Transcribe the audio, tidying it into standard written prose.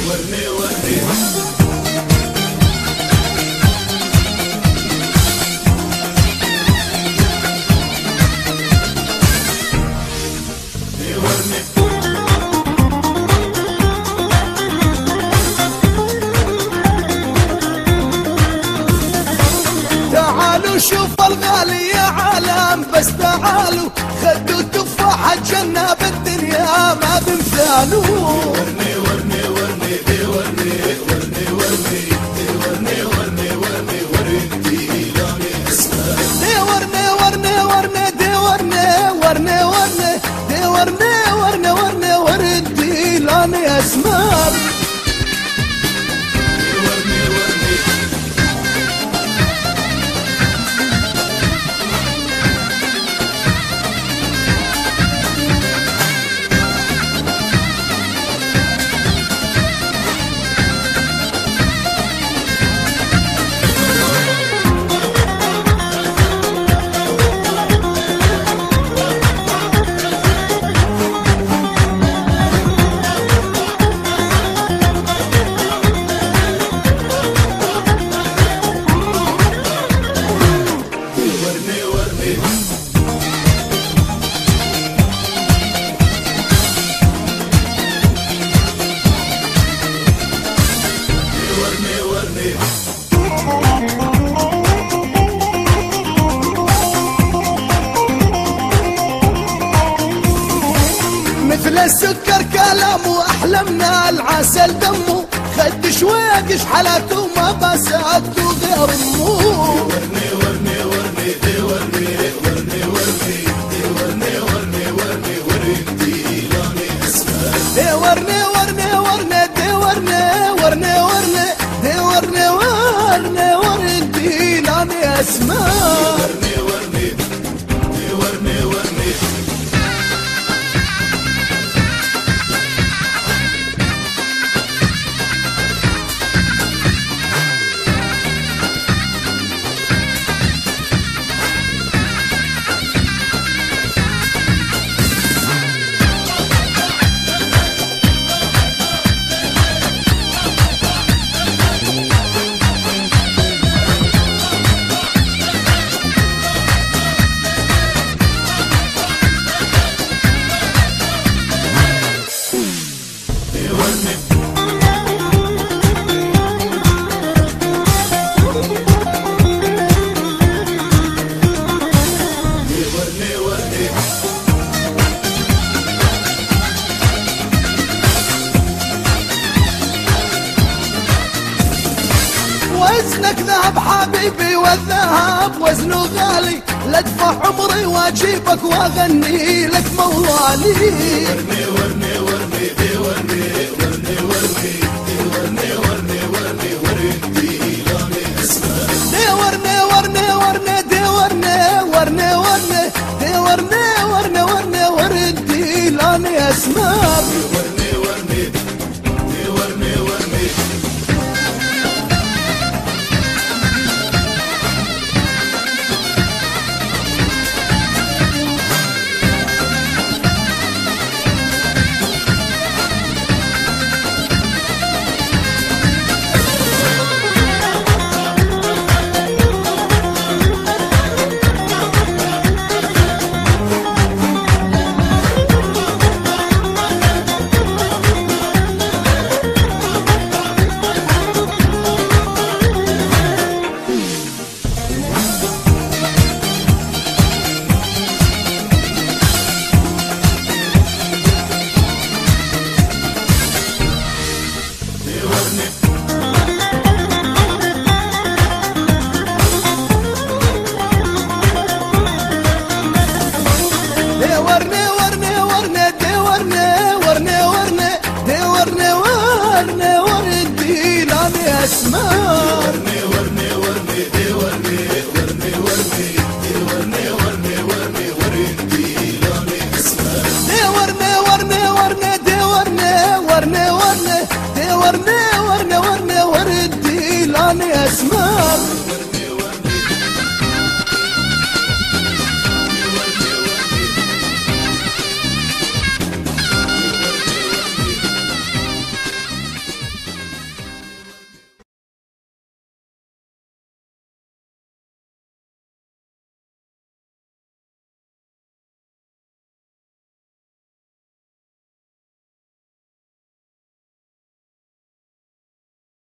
ورني ورني تعالوا شوف الغالي يا عالم، بس تعالوا خدوا تفاحة جنة بالدنيا ما بمثاله. ورني ورني ورني دي ورني ورني ورني دي ورني ورني ورني ورني لوني اسمه دي ورني ورني ورني دي ورني ورني ورني دي ورني ورني ورني ورني لوني اسمه مثل السكر كلامه أحلى من العسل دمه، خد شويقش حلاته ما بساته غير أمه. ورني ورني ورني دي ورني ورني ورني دي ورني ورني ورني ورني لوني اسمه دي ورني ورني ورني دي ورني ورني ورني دي ورني ورني ورني لوني اسمه ورني ورني دي ورني ورني وزنك ذهب حبيبي والذهب وزنه غالي، لادفع عمري واجيبك واغني لك موالي. ورني ورني ورني دي ورني ورني ورني دي ورني ورني ورني ورني لوني اسمه دي ورني ورني ورني دي ورني ورني ورني دي ورني ورني ورني ورني لوني اسمه ورني ورني دي ورني ورني ورني ورني ورني دي ورني ورني ورني دي ورني ورني ورني ورني لوني اسمه دي ورني ورني ورني دي ورني ورني ورني دي ورني ورني ورني ورني لوني اسمه